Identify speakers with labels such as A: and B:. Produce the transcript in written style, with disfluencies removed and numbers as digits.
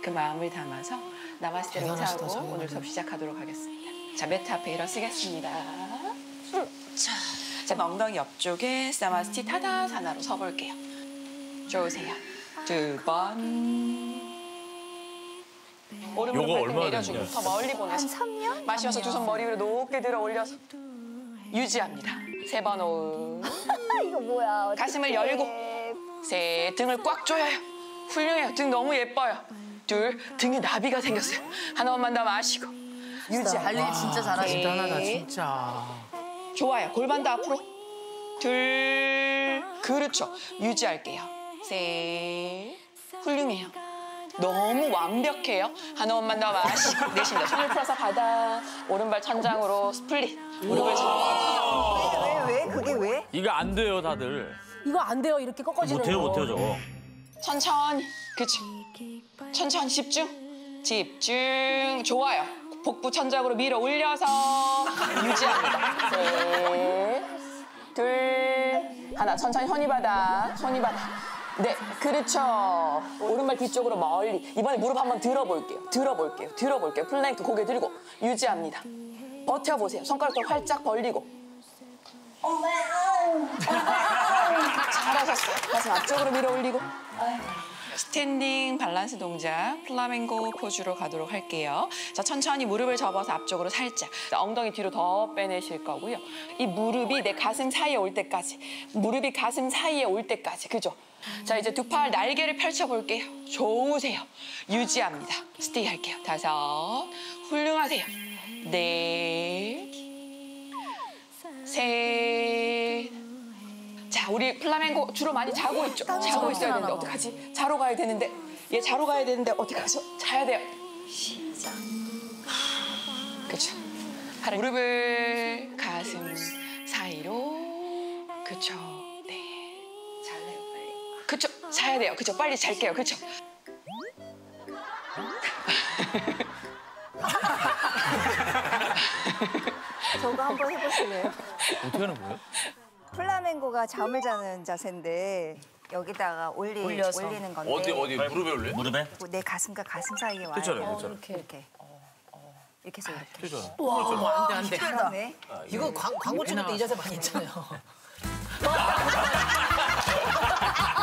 A: 그 마음을 담아서 나마스테를 인사하고 오늘 수업 시작하도록 하겠습니다. 자, 매트 앞에 일어서겠습니다. 자, 엉덩이 옆쪽에 나마스티 타다사나로 서볼게요. 좋으세요. 2번. 오른무릎 발끝 내려주고 더 멀리 보내서
B: 한 3년?
A: 마셔서 두 손 머리 위로 높게 들어 올려서 유지합니다. 3번 호흡.
B: 이거 뭐야? 어떡해.
A: 가슴을 열고 셋, 등을 꽉 조여요. 훌륭해요. 등 너무 예뻐요. 둘, 등에 나비가 생겼어요. 한 번만 더 마시고 유지합니다.
C: 관리 진짜 잘하시다.
D: 대단하다 진짜.
A: 좋아요. 골반 더 앞으로. 둘, 그렇죠. 유지할게요. 셋, 훌륭해요. 너무 완벽해요. 한 번만 더 마시고 내쉽니다. 손을 풀어서 바닥, 오른발 천장으로 스플릿. 무릎을 잡고.
B: 왜? 그게 왜?
E: 이거 안 돼요, 다들.
C: 이거 안 돼요, 이렇게 꺾어지는 거.
E: 못해요, 저거.
A: 천천히. 그렇죠. 천천히 집중. 집중. 좋아요. 복부 천장으로 밀어 올려서 유지합니다. 셋, 둘, 하나. 천천히 손이바닥, 손이바닥. 네, 그렇죠. 오른발 뒤쪽으로 멀리. 이번에 무릎 한번 들어볼게요. 들어볼게요. 플랭크 고개 들고 유지합니다. 버텨보세요. 손가락도 활짝 벌리고. 잘하셨어요. 가슴 앞쪽으로 밀어 올리고. 스탠딩 밸런스 동작, 플라멩고 포즈로 가도록 할게요. 자, 천천히 무릎을 접어서 앞쪽으로 살짝. 자, 엉덩이 뒤로 더 빼내실 거고요. 이 무릎이 내 가슴 사이에 올 때까지. 무릎이 가슴 사이에 올 때까지. 그죠? 자, 이제 두 팔 날개를 펼쳐볼게요. 좋으세요. 유지합니다. 스테이 할게요. 5, 훌륭하세요. 4, 셋. 자, 우리 플라멩고 주로 많이 자고 있죠? 자고 있어야 되는데 어떡하지? 자러 가야 되는데. 얘 자러 가야 되는데 어떡하죠? 자야 돼요. 그쵸. 무릎을 가슴 사이로. 그쵸. 네. 잘래요, 빨리. 그쵸. 자야 돼요. 그쵸. 빨리 잘게요. 그쵸.
B: 저거 한번 해보실래요?
E: 어떻게 하는 거예요?
B: 플라멩고가 잠을 자는 자세인데 여기다가 올리는 건데
E: 어디, 무릎에 올려? 무릎에?
B: 내 가슴과 가슴 사이에 와요.
E: 됐잖아요.
B: 이렇게 이렇게 해서 이렇게.
E: 되잖아.
C: 와, 안 돼.
B: 그다음에
C: 이거 광고 찍을 때 이 자세 많이 했잖아요.